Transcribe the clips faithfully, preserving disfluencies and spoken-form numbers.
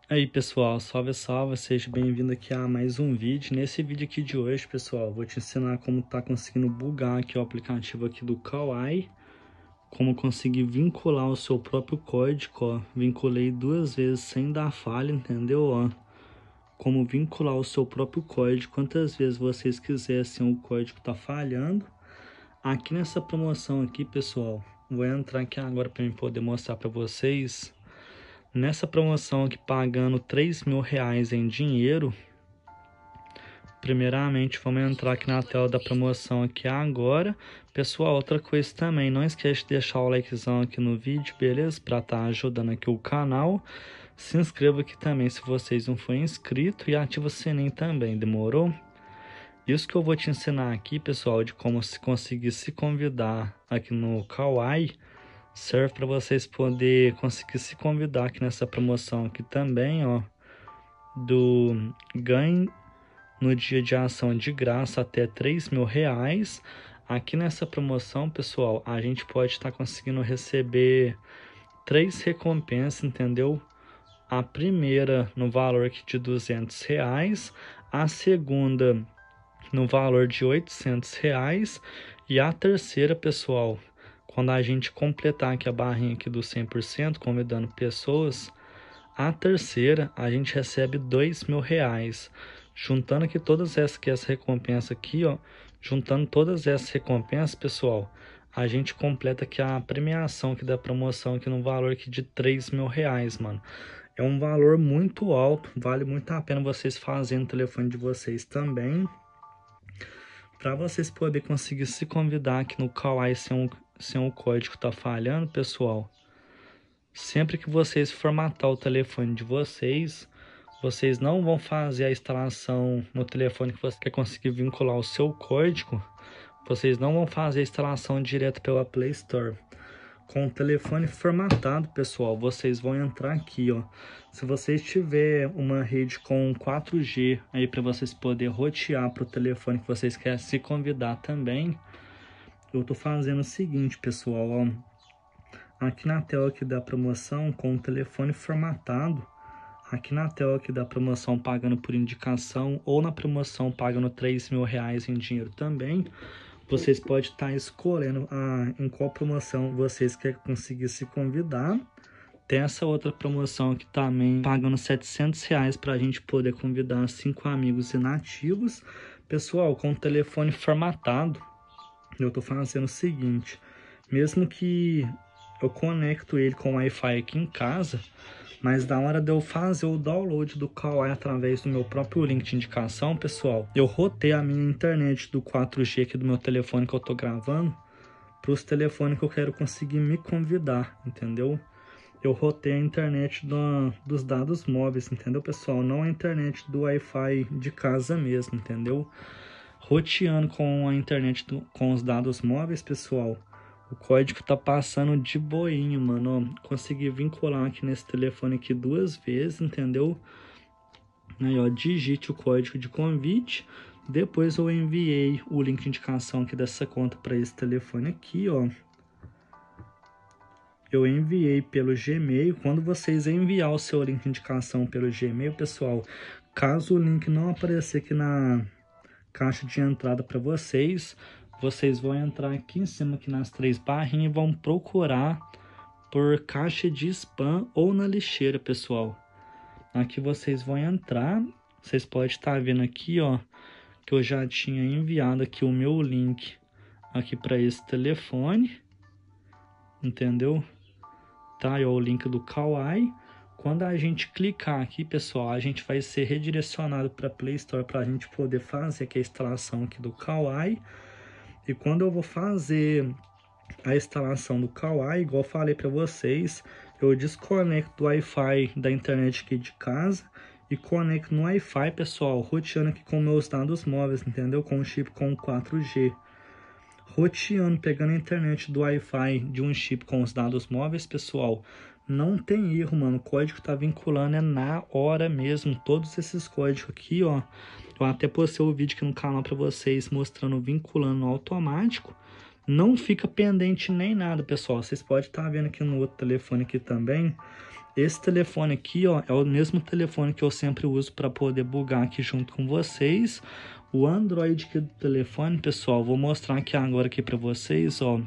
Aí pessoal, salve salve, seja bem-vindo aqui a mais um vídeo. Nesse vídeo aqui de hoje, pessoal, vou te ensinar como tá conseguindo bugar aqui o aplicativo aqui do Kawaii, como conseguir vincular o seu próprio código, ó. Vinculei duas vezes sem dar falha, entendeu? Ó, como vincular o seu próprio código, quantas vezes vocês quiserem, assim, o código tá falhando. Aqui nessa promoção aqui, pessoal, vou entrar aqui agora para eu poder mostrar para vocês. Nessa promoção aqui, pagando três mil reais em dinheiro, primeiramente vamos entrar aqui na tela da promoção aqui agora. Pessoal, outra coisa também, não esquece de deixar o likezão aqui no vídeo, beleza? Para estar ajudando aqui o canal. Se inscreva aqui também se vocês não forem inscritos e ativa o sininho também, demorou? Isso que eu vou te ensinar aqui, pessoal, de como se conseguir se convidar aqui no Kawaii, serve para vocês poder conseguir se convidar aqui nessa promoção aqui também, ó, do ganhe no dia de ação de graça até três mil reais. Aqui nessa promoção, pessoal, a gente pode estar conseguindo receber três recompensas, entendeu? A primeira no valor aqui de duzentos reais, a segunda no valor de oitocentos reais e a terceira, pessoal, quando a gente completar aqui a barrinha aqui do cem por cento, convidando pessoas, a terceira a gente recebe dois mil reais. Juntando aqui todas essas, que essa recompensa aqui, ó, juntando todas essas recompensas, pessoal, a gente completa aqui a premiação aqui da promoção aqui no valor aqui de três mil reais, mano. É um valor muito alto, vale muito a pena vocês fazerem no telefone de vocês também, para vocês poderem conseguir se convidar aqui no Kawaii sem um sem o código tá falhando, pessoal. Sempre que vocês formatar o telefone de vocês, vocês não vão fazer a instalação no telefone que você quer conseguir vincular o seu código. Vocês não vão fazer a instalação direto pela Play Store. Com o telefone formatado, pessoal, vocês vão entrar aqui, ó. Se vocês tiver uma rede com quatro G aí para vocês poderem rotear para o telefone que vocês querem se convidar também, eu tô fazendo o seguinte, pessoal, ó, aqui na tela aqui da promoção com o telefone formatado, aqui na tela aqui da promoção pagando por indicação ou na promoção pagando três mil reais em dinheiro também, vocês podem estar escolhendo a, em qual promoção vocês querem conseguir se convidar. Tem essa outra promoção aqui também pagando setecentos reais para a gente poder convidar cinco amigos inativos. Pessoal, com o telefone formatado, eu tô fazendo o seguinte, mesmo que eu conecto ele com o Wi-Fi aqui em casa, mas na hora de eu fazer o download do Kawaii através do meu próprio link de indicação, pessoal, eu rotei a minha internet do quatro G aqui do meu telefone que eu tô gravando para os telefones que eu quero conseguir me convidar, entendeu? Eu rotei a internet do, dos dados móveis, entendeu, pessoal? Não a internet do Wi-Fi de casa mesmo, entendeu? Roteando com a internet, do, com os dados móveis, pessoal, o código tá passando de boinho, mano, ó, consegui vincular aqui nesse telefone aqui duas vezes, entendeu? Aí, ó, digite o código de convite, depois eu enviei o link de indicação aqui dessa conta para esse telefone aqui, ó. Eu enviei pelo Gmail. Quando vocês enviar o seu link de indicação pelo Gmail, pessoal, caso o link não aparecer aqui na caixa de entrada para vocês, vocês vão entrar aqui em cima, aqui nas três barrinhas, e vão procurar por caixa de spam ou na lixeira, pessoal. Aqui vocês vão entrar, vocês podem estar vendo aqui, ó, que eu já tinha enviado aqui o meu link aqui para esse telefone, entendeu? Tá aí, ó, o link do Kawaii. Quando a gente clicar aqui, pessoal, a gente vai ser redirecionado para a Play Store para a gente poder fazer aqui a instalação aqui do Kawaii. E quando eu vou fazer a instalação do Kawaii, igual eu falei para vocês, eu desconecto o Wi-Fi da internet aqui de casa e conecto no Wi-Fi, pessoal, roteando aqui com meus dados móveis, entendeu? Com o chip com quatro G. Roteando, pegando a internet do Wi-Fi de um chip com os dados móveis, pessoal, não tem erro, mano. O código tá vinculando é na hora mesmo. Todos esses códigos aqui, ó, eu até postei o vídeo aqui no canal para vocês mostrando vinculando automático. Não fica pendente nem nada, pessoal. Vocês podem estar vendo aqui no outro telefone aqui também. Esse telefone aqui, ó, é o mesmo telefone que eu sempre uso para poder bugar aqui junto com vocês. O Android aqui do telefone, pessoal, vou mostrar aqui agora aqui para vocês, ó.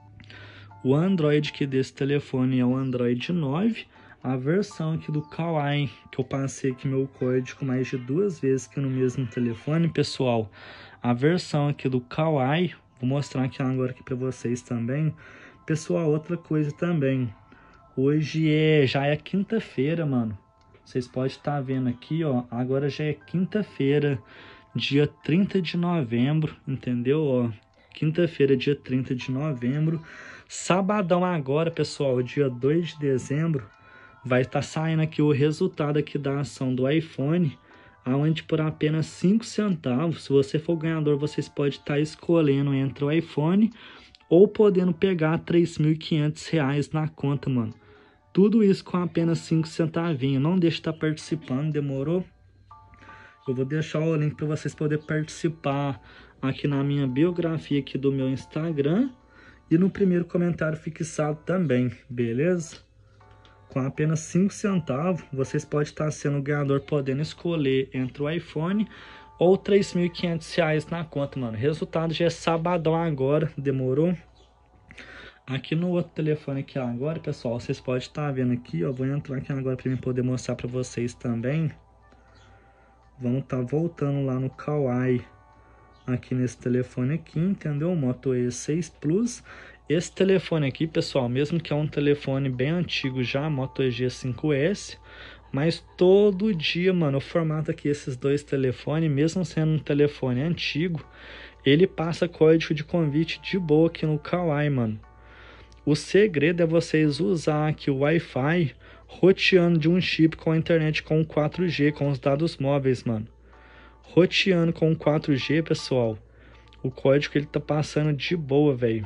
O Android aqui desse telefone é o Android nove. A versão aqui do Kawaii, que eu passei aqui meu código mais de duas vezes aqui no mesmo telefone, pessoal. A versão aqui do Kawaii, vou mostrar aqui agora aqui para vocês também. Pessoal, outra coisa também. Hoje é, já é quinta-feira, mano. Vocês podem estar vendo aqui, ó. Agora já é quinta-feira, dia trinta de novembro, entendeu? Ó, quinta-feira, dia trinta de novembro. Sabadão agora, pessoal, dia dois de dezembro, vai estar saindo aqui o resultado aqui da ação do iPhone, aonde por apenas cinco centavos, se você for ganhador, vocês podem estar escolhendo entre o iPhone ou podendo pegar três mil e quinhentos reais na conta, mano. Tudo isso com apenas cinco centavinhos. Não deixe de estar participando, demorou? Eu vou deixar o link para vocês poderem participar aqui na minha biografia aqui do meu Instagram e no primeiro comentário fixado também, beleza? Com apenas cinco centavos, vocês podem estar sendo o ganhador, podendo escolher entre o iPhone ou três mil e quinhentos reais na conta, mano. Resultado já é sabadão agora, demorou? Aqui no outro telefone aqui agora, pessoal, vocês podem estar vendo aqui, ó. Vou entrar aqui agora para mim poder mostrar para vocês também. Vamos estar voltando lá no Kawaii, aqui nesse telefone aqui, entendeu? Moto E seis Plus. Esse telefone aqui, pessoal, mesmo que é um telefone bem antigo já, Moto E G cinco S, mas todo dia, mano, o formato aqui, esses dois telefones, mesmo sendo um telefone antigo, ele passa código de convite de boa aqui no Kawaii, mano. O segredo é vocês usar aqui o Wi-Fi roteando de um chip com a internet com quatro G, com os dados móveis, mano. Roteando com quatro G, pessoal, o código ele tá passando de boa, velho.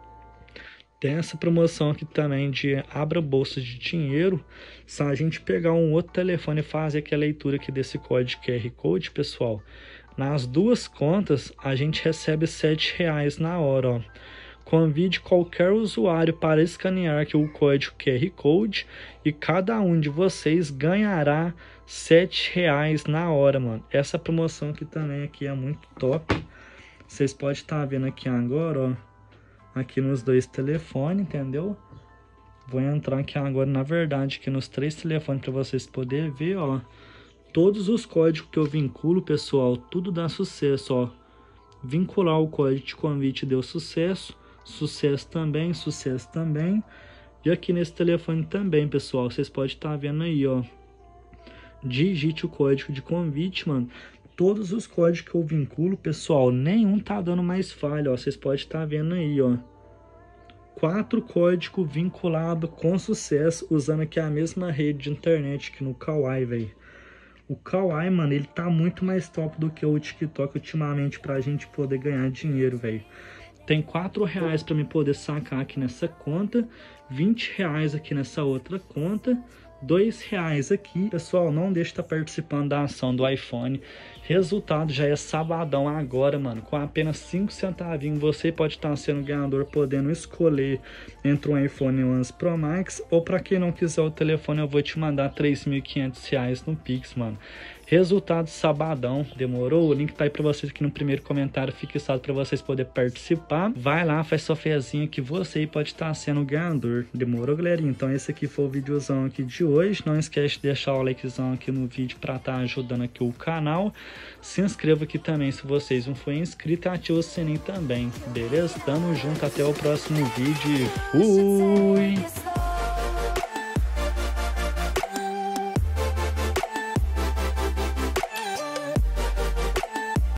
Tem essa promoção aqui também de abra bolsa de dinheiro. Se a gente pegar um outro telefone e fazer aqui a leitura aqui desse código Q R Code, pessoal, nas duas contas a gente recebe sete reais na hora, ó. Convide qualquer usuário para escanear aqui o código Q R Code e cada um de vocês ganhará sete reais na hora, mano. Essa promoção aqui também aqui é muito top. Vocês podem estar vendo aqui agora, ó, aqui nos dois telefones, entendeu? Vou entrar aqui agora, na verdade, aqui nos três telefones para vocês poderem ver, ó. Todos os códigos que eu vinculo, pessoal, tudo dá sucesso, ó. Vincular o código de convite deu sucesso. Sucesso também, sucesso também. E aqui nesse telefone também, pessoal, vocês podem estar vendo aí, ó. Digite o código de convite, mano. Todos os códigos que eu vinculo, pessoal, nenhum tá dando mais falha, ó. Vocês podem estar vendo aí, ó. Quatro códigos vinculados com sucesso, usando aqui a mesma rede de internet que no Kawaii, velho. O Kawaii, mano, ele tá muito mais top do que o TikTok ultimamente pra gente poder ganhar dinheiro, velho. Tem quatro reais para me poder sacar aqui nessa conta, vinte reais aqui nessa outra conta, dois reais aqui. Pessoal, não deixe de estar participando da ação do iPhone. Resultado já é sabadão agora, mano. Com apenas cinco centavinhos você pode estar sendo ganhador, podendo escolher entre um iPhone onze Pro Max. Ou para quem não quiser o telefone, eu vou te mandar três mil e quinhentos reais no Pix, mano. Resultado sabadão, demorou? O link tá aí pra vocês aqui no primeiro comentário fixado pra vocês poderem participar. Vai lá, faz sua fezinha que você pode estar sendo o ganhador. Demorou, galerinha? Então esse aqui foi o videozão aqui de hoje. Não esquece de deixar o likezão aqui no vídeo pra estar ajudando aqui o canal. Se inscreva aqui também se vocês não forem inscritos e ativa o sininho também, beleza? Tamo junto, até o próximo vídeo e fui!